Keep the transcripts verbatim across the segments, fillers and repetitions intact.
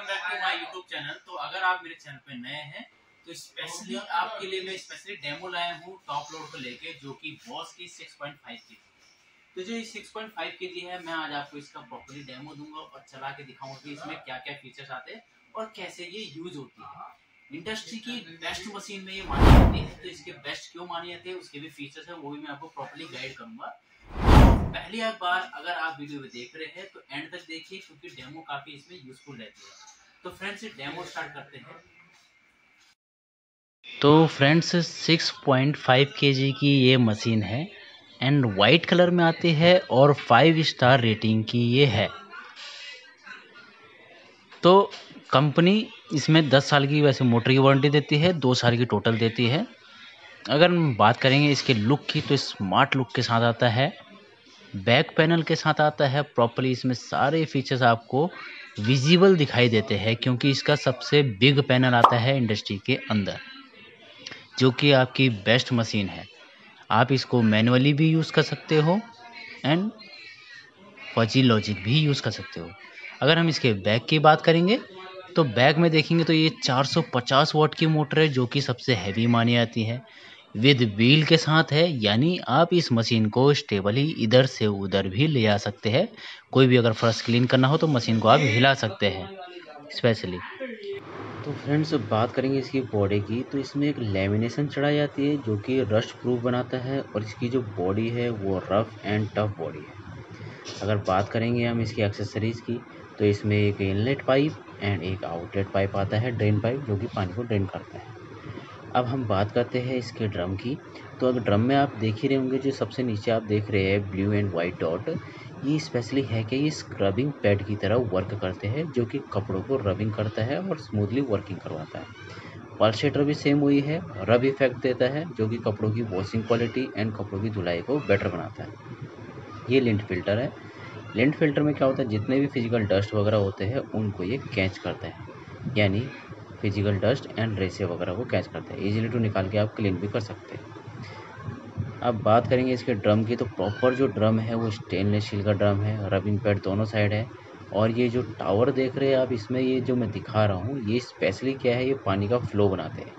Back to my YouTube channel. तो अगर आप मेरे चैनल पे नए हैं तो स्पेशली आपके लिए मैं स्पेशली डेमो लाया हूँ टॉप लोड को लेके, जो कि बॉस की सिक्स पॉइंट फाइव के जी। तो जो सिक्स पॉइंट फाइव के जी है, मैं आज आपको इसका प्रॉपर्ली डेमो दूंगा और चला के दिखाऊंगा कि इसमें क्या क्या फीचर्स आते हैं और कैसे ये यूज होती है। इंडस्ट्री की बेस्ट मशीन में ये मानी जाती है, तो इसके बेस्ट क्यों मानी जाती है, उसके भी फीचर्स है वो भी मैं आपको प्रॉपर्ली गाइड करूंगा। पहली बार अगर आप वीडियो में देख रहे हैं तो एंड तक देखिए, क्योंकि डेमो काफी इसमें यूजफुल रहती है। तो फ्रेंड्स डेमो स्टार्ट करते हैं। तो friends six point five kg की ये मशीन है एंड वाइट कलर में आती है और फाइव स्टार रेटिंग की ये है। तो कंपनी इसमें दस साल की वैसे मोटर की वारंटी देती है, दो साल की टोटल देती है। अगर हम बात करेंगे इसके लुक की तो स्मार्ट लुक के साथ आता है, बैक पैनल के साथ आता है। प्रॉपर्ली इसमें सारे फीचर्स आपको विजिबल दिखाई देते हैं, क्योंकि इसका सबसे बिग पैनल आता है इंडस्ट्री के अंदर, जो कि आपकी बेस्ट मशीन है। आप इसको मैनुअली भी यूज़ कर सकते हो एंड फजी लॉजिक भी यूज़ कर सकते हो। अगर हम इसके बैक की बात करेंगे तो बैक में देखेंगे तो ये चार सौ पचास वाट की मोटर है, जो कि सबसे हैवी मानी जाती है। विद व्हील के साथ है, यानी आप इस मशीन को स्टेबली इधर से उधर भी ले आ सकते हैं। कोई भी अगर फर्श क्लीन करना हो तो मशीन को आप हिला सकते हैं स्पेशली। तो फ्रेंड्स बात करेंगे इसकी बॉडी की, तो इसमें एक लेमिनेशन चढ़ाई जाती है जो कि रस्ट प्रूफ बनाता है, और इसकी जो बॉडी है वो रफ एंड टफ बॉडी है। अगर बात करेंगे हम इसकी एक्सेसरीज़ की, तो इसमें एक इनलेट पाइप एंड एक आउटलेट पाइप आता है, ड्रेन पाइप, जो कि पानी को ड्रेन करता है। अब हम बात करते हैं इसके ड्रम की। तो अगर ड्रम में आप देख ही रहे होंगे, जो सबसे नीचे आप देख रहे हैं ब्लू एंड वाइट डॉट, ये स्पेशली है कि ये स्क्रबिंग पैड की तरह वर्क करते हैं, जो कि कपड़ों को रबिंग करता है और स्मूथली वर्किंग करवाता है। पल्सेटर भी सेम वही है, रब इफेक्ट देता है, जो कि कपड़ों की वॉशिंग क्वालिटी एंड कपड़ों की धुलाई को बेटर बनाता है। ये लिंट फिल्टर है। लिंट फिल्टर में क्या होता है, जितने भी फिजिकल डस्ट वगैरह होते हैं उनको ये कैच करता है, यानी फिजिकल डस्ट एंड रेसे वगैरह को कैच करता है। इजीली टू निकाल के आप क्लीन भी कर सकते हैं। अब बात करेंगे इसके ड्रम की, तो प्रॉपर जो ड्रम है वो स्टेनलेस स्टील का ड्रम है, रबिंग पैड दोनों साइड है। और ये जो टावर देख रहे हैं आप, इसमें ये जो मैं दिखा रहा हूँ, ये स्पेशली क्या है, ये पानी का फ्लो बनाते हैं।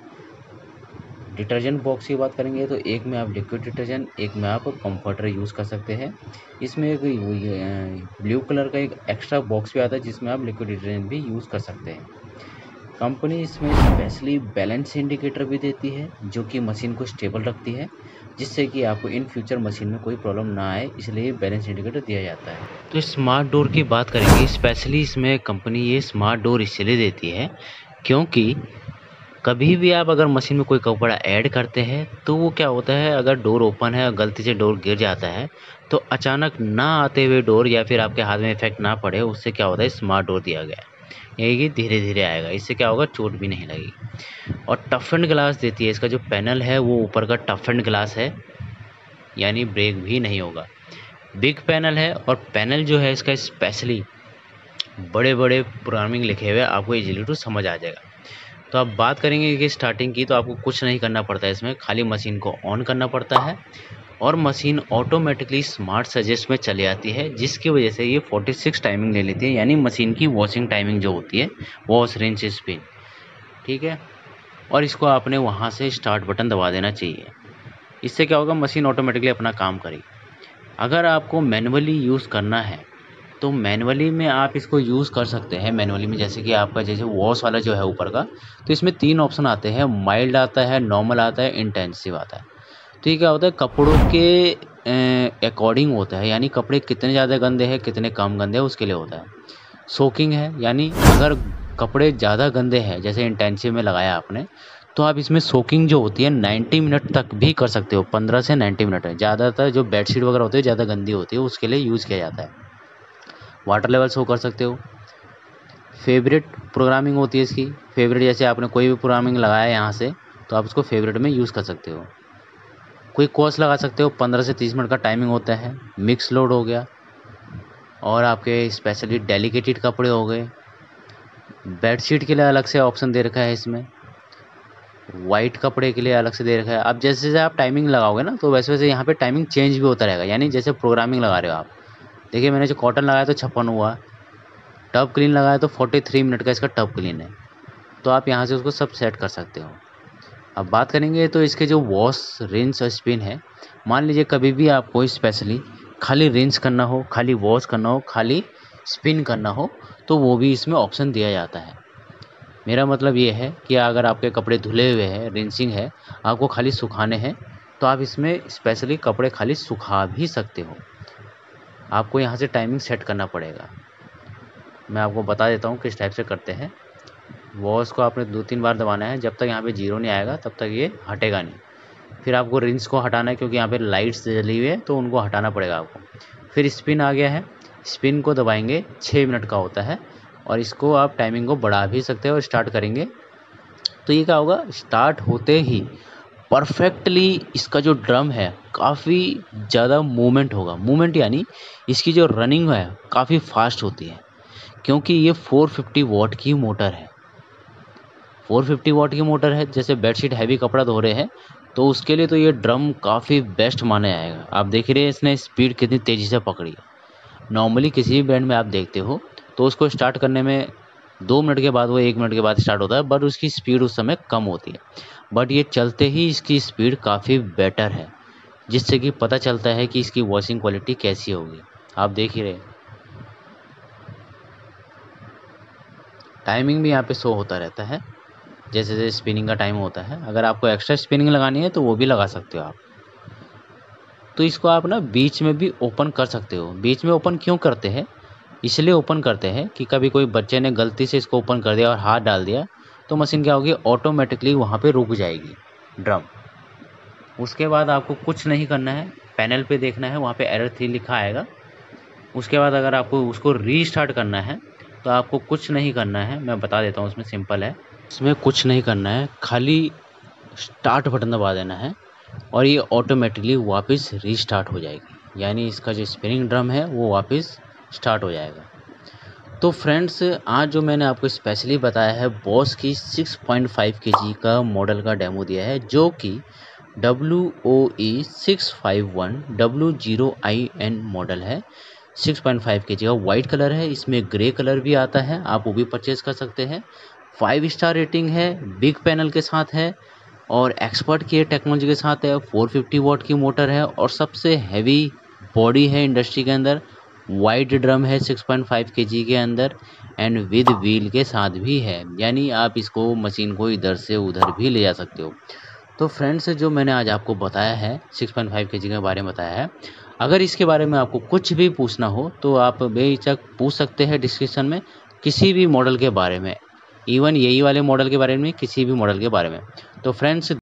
डिटर्जेंट बॉक्स की बात करेंगे तो एक में आप लिक्विड डिटर्जेंट, एक में आप कंफर्टर यूज़ कर सकते हैं। इसमें एक ब्लू कलर का एक एक्स्ट्रा बॉक्स भी आता है, जिसमें आप लिक्विड डिटर्जेंट भी यूज़ कर सकते हैं। कंपनी इसमें स्पेशली बैलेंस इंडिकेटर भी देती है, जो कि मशीन को स्टेबल रखती है, जिससे कि आपको इन फ्यूचर मशीन में कोई प्रॉब्लम ना आए, इसलिए बैलेंस इंडिकेटर दिया जाता है। तो स्मार्ट डोर की बात करेंगे, स्पेशली इसमें कंपनी ये स्मार्ट डोर इसलिए देती है क्योंकि कभी भी आप अगर मशीन में कोई कपड़ा ऐड करते हैं तो वो क्या होता है, अगर डोर ओपन है और गलती से डोर गिर जाता है तो अचानक ना आते हुए डोर या फिर आपके हाथ में इफेक्ट ना पड़े, उससे क्या होता है, स्मार्ट डोर दिया गया है, यही कि धीरे धीरे आएगा, इससे क्या होगा, चोट भी नहीं लगेगी। और टफेंड ग्लास देती है, इसका जो पैनल है वो ऊपर का टफेंड ग्लास है, यानी ब्रेक भी नहीं होगा। बिग पैनल है, और पैनल जो है इसका स्पेशली बड़े बड़े प्रोग्रामिंग लिखे हुए, आपको इजीली टू समझ आ जाएगा। तो अब बात करेंगे कि स्टार्टिंग की, तो आपको कुछ नहीं करना पड़ता है इसमें, खाली मशीन को ऑन करना पड़ता है और मशीन ऑटोमेटिकली स्मार्ट सजेस्ट में चली आती है, जिसकी वजह से ये छियालीस टाइमिंग ले लेती है, यानी मशीन की वॉशिंग टाइमिंग जो होती है, वॉश रिंस स्पिन, ठीक है। और इसको आपने वहाँ से स्टार्ट बटन दबा देना चाहिए। इससे क्या होगा, मशीन ऑटोमेटिकली अपना काम करेगी। अगर आपको मैनुअली यूज़ करना है तो मैनुअली में आप इसको यूज़ कर सकते हैं। मैनुअली में जैसे कि आपका जैसे वॉश वाला जो है ऊपर का, तो इसमें तीन ऑप्शन आते हैं, माइल्ड आता है, नॉर्मल आता है, इंटेंसिव आता है। तो ये क्या होता है, कपड़ों के अकॉर्डिंग होता है, यानी कपड़े कितने ज़्यादा गंदे हैं कितने कम गंदे हैं उसके लिए होता है। सोकिंग है, यानी अगर कपड़े ज़्यादा गंदे हैं, जैसे इंटेंसिव में लगाया आपने, तो आप इसमें सोकिंग जो होती है नब्बे मिनट तक भी कर सकते हो, पंद्रह से नब्बे मिनट है। ज़्यादातर जो बेडशीट वगैरह होती है ज़्यादा गंदी होती है, उसके लिए यूज़ किया जाता है। वाटर लेवल शो कर सकते हो। फेवरेट प्रोग्रामिंग होती है इसकी, फेवरेट जैसे आपने कोई भी प्रोग्रामिंग लगाया यहाँ से, तो आप उसको फेवरेट में यूज़ कर सकते हो। कोई कोर्स लगा सकते हो, पंद्रह से तीस मिनट का टाइमिंग होता है। मिक्स लोड हो गया, और आपके स्पेशली डेलिकेटेड कपड़े हो गए। बेडशीट के लिए अलग से ऑप्शन दे रखा है इसमें, वाइट कपड़े के लिए अलग से दे रखा है। अब जैसे जैसे आप टाइमिंग लगाओगे ना, तो वैसे वैसे यहाँ पे टाइमिंग चेंज भी होता रहेगा, यानी जैसे प्रोग्रामिंग लगा रहे हो आप। देखिए मैंने जो कॉटन लगाया तो छप्पन हुआ, टब क्लीन लगाया तो तैंतालीस मिनट का इसका टब क्लीन है, तो आप यहाँ से उसको सब सेट कर सकते हो। अब बात करेंगे तो इसके जो वॉश, रिंस और स्पिन है, मान लीजिए कभी भी आपको स्पेशली खाली रिंस करना हो, खाली वॉश करना हो, खाली स्पिन करना हो, तो वो भी इसमें ऑप्शन दिया जाता है। मेरा मतलब ये है कि अगर आपके कपड़े धुले हुए हैं, रिंसिंग है, आपको खाली सुखाने हैं, तो आप इसमें स्पेशली कपड़े खाली सुखा भी सकते हो। आपको यहाँ से टाइमिंग सेट करना पड़ेगा। मैं आपको बता देता हूँ किस टाइप से करते हैं। वॉश को आपने दो तीन बार दबाना है, जब तक यहाँ पे जीरो नहीं आएगा तब तक ये हटेगा नहीं। फिर आपको रिंस को हटाना है, क्योंकि यहाँ पे लाइट्स जली हुई है तो उनको हटाना पड़ेगा आपको। फिर स्पिन आ गया है, स्पिन को दबाएंगे, छः मिनट का होता है, और इसको आप टाइमिंग को बढ़ा भी सकते हो। और स्टार्ट करेंगे तो ये क्या होगा, स्टार्ट होते ही परफेक्टली इसका जो ड्रम है काफ़ी ज़्यादा मूवमेंट होगा। मूवमेंट यानी इसकी जो रनिंग है काफ़ी फास्ट होती है, क्योंकि ये चार सौ पचास वाट की मोटर है। चार सौ पचास वाट की मोटर है, जैसे बेडशीट हैवी कपड़ा धो रहे हैं तो उसके लिए तो ये ड्रम काफ़ी बेस्ट माने आएगा। आप देख रहे हैं इसने स्पीड कितनी तेज़ी से पकड़ी है। नॉर्मली किसी भी ब्रांड में आप देखते हो तो उसको स्टार्ट करने में दो मिनट के बाद, वो एक मिनट के बाद स्टार्ट होता है, बट उसकी स्पीड उस समय कम होती है। बट ये चलते ही इसकी स्पीड काफ़ी बेटर है, जिससे कि पता चलता है कि इसकी वॉशिंग क्वालिटी कैसी होगी। आप देख ही रहे, टाइमिंग भी यहाँ पे शो होता रहता है, जैसे जैसे स्पिनिंग का टाइम होता है। अगर आपको एक्स्ट्रा स्पिनिंग लगानी है तो वो भी लगा सकते हो आप। तो इसको आप ना बीच में भी ओपन कर सकते हो। बीच में ओपन क्यों करते हैं, इसलिए ओपन करते हैं कि कभी कोई बच्चे ने गलती से इसको ओपन कर दिया और हाथ डाल दिया तो मशीन क्या होगी, ऑटोमेटिकली वहाँ पे रुक जाएगी ड्रम। उसके बाद आपको कुछ नहीं करना है, पैनल पे देखना है, वहाँ पे एरर थ्री लिखा आएगा। उसके बाद अगर आपको उसको रीस्टार्ट करना है तो आपको कुछ नहीं करना है, मैं बता देता हूँ, उसमें सिंपल है। इसमें कुछ नहीं करना है, खाली स्टार्ट बटन दबा देना है और ये ऑटोमेटिकली वापस रीस्टार्ट हो जाएगी, यानी इसका जो स्पिनिंग ड्रम है वो वापस स्टार्ट हो जाएगा। तो फ्रेंड्स, आज जो मैंने आपको स्पेशली बताया है, बॉस की सिक्स पॉइंट फाइव केजी का मॉडल का डेमो दिया है, जो कि W O E six five one W zero I N model है। सिक्स पॉइंट फाइव केजी का वाइट कलर है, इसमें ग्रे कलर भी आता है, आप वो भी परचेज़ कर सकते हैं। फाइव स्टार रेटिंग है, बिग पैनल के साथ है और एक्सपर्ट की टेक्नोलॉजी के साथ है। फोर फिफ्टी वाट की मोटर है और सबसे हैवी बॉडी है इंडस्ट्री के अंदर। वाइड ड्रम है सिक्स पॉइंट फाइव केजी के अंदर एंड विद व्हील के साथ भी है, यानी आप इसको मशीन को इधर से उधर भी ले जा सकते हो। तो फ्रेंड्स, जो मैंने आज आपको बताया है, सिक्स पॉइंट फाइव केजी के बारे में बताया है, अगर इसके बारे में आपको कुछ भी पूछना हो तो आप बेहिचक पूछ सकते हैं डिस्क्रिप्शन में, किसी भी मॉडल के बारे में, इवन यही वाले मॉडल के बारे में, किसी भी मॉडल के बारे में। तो फ्रेंड्स,